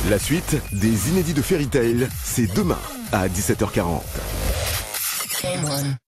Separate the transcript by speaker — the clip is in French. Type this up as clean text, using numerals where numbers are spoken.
Speaker 1: La suite des inédits de Fairy Tail, c'est demain à 17h40.